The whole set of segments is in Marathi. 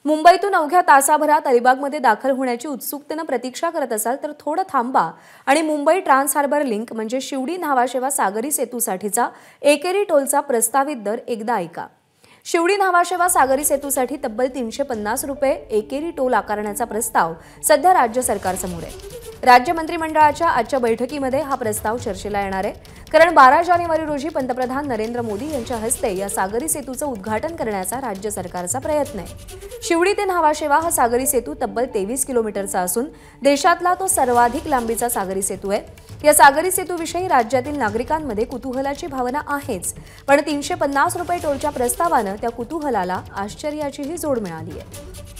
मुंबईतून अवघ्या तासाभरात अलिबागमध्ये दाखल होण्याची उत्सुकतेने प्रतीक्षा करत असाल तर थोडं थांबा आणि मुंबई ट्रान्स हार्बर लिंक म्हणजे शिवडी न्हावाशेवा सागरी सेतूसाठीचा एकेरी टोलचा प्रस्तावित दर एकदा ऐका। शिवडी न्हावाशेवा सागरी सेतूसाठी तब्बल 350 रुपये एकेरी टोल आकारण्याचा प्रस्ताव सध्या राज्य सरकारसमोर आहे। राज्य मंत्रिमंडळाच्या आजच्या बैठकीमध्ये हा प्रस्ताव चर्चेला येणार आहे, कारण 12 जानेवारी रोजी पंतप्रधान नरेंद्र मोदी यांच्या हस्ते या सागरी सेतूचं उद्घाटन करण्याचा राज्य सरकारचा प्रयत्न आहे। शिवडी ते न्हावाशेवा हा सागरी सेतू तब्बल 23 किलोमीटरचा असून देशातला तो सर्वाधिक लांबीचा सागरी सेतू आहे। या सागरी सेतूविषयी राज्यातील नागरिकांमध्ये कुतूहलाची भावना आहेच, पण 350 रुपये टोलच्या प्रस्तावानं त्या कुतूहलाला आश्चर्याचीही जोड मिळाली आहे।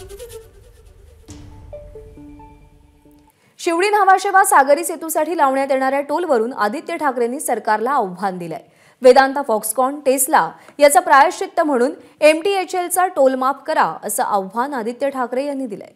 शिवडी न्हावाशेवा सागरी सेतूसाठी लावण्यात येणाऱ्या टोलवरून आदित्य ठाकरेंनी सरकारला आव्हान दिलंय। वेदांता, फॉक्सकॉन, टेस्ला याचा प्रायश्चित्त म्हणून MTHLचा टोल माफ करा असं आव्हान आदित्य ठाकरे यांनी दिलंय।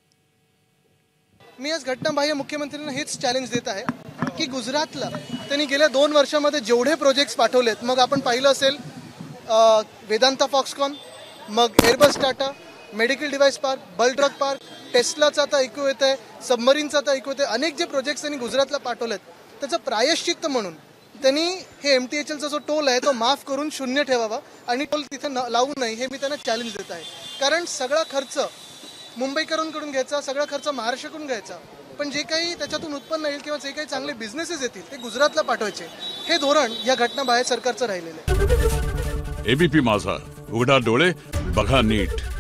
मी आज घटनाबाह्य मुख्यमंत्र्यांना हेच चॅलेंज देत आहे की गुजरातला त्यांनी गेल्या 2 वर्षांमध्ये जेवढे प्रोजेक्ट्स पाठवलेत, मग आपण पाहिलं असेल वेदांता, फॉक्सकॉन, मग Airbus Tata, medical device park, bulk drug park, टेस्लाचा आता ऐकू येत आहे, सबमरीनचा आता ऐकू येत आहे, अनेक जे प्रोजेक्ट्स त्यांनी गुजरातला पाठवलेत त्याचं प्रायश्चित्त म्हणून त्यांनी हे MTHLचा जो टोल आहे तो माफ करून 0 ठेवावा आणि टोल तिथे लावू नये, हे मी त्यांना चॅलेंज देत आहे। कारण सगळा खर्च मुंबईकरांकडून घ्यायचा, सगळा खर्च महाराष्ट्राकडून घ्यायचा, पण जे काही त्याच्यातून उत्पन्न येईल किंवा जे काही चांगले बिझनेसेस येतील ते गुजरातला पाठवायचे, हे धोरण या घटनाबाह्य सरकारचं राहिलेलं आहे। ABP माझा, उघडा डोळे बघा नीट।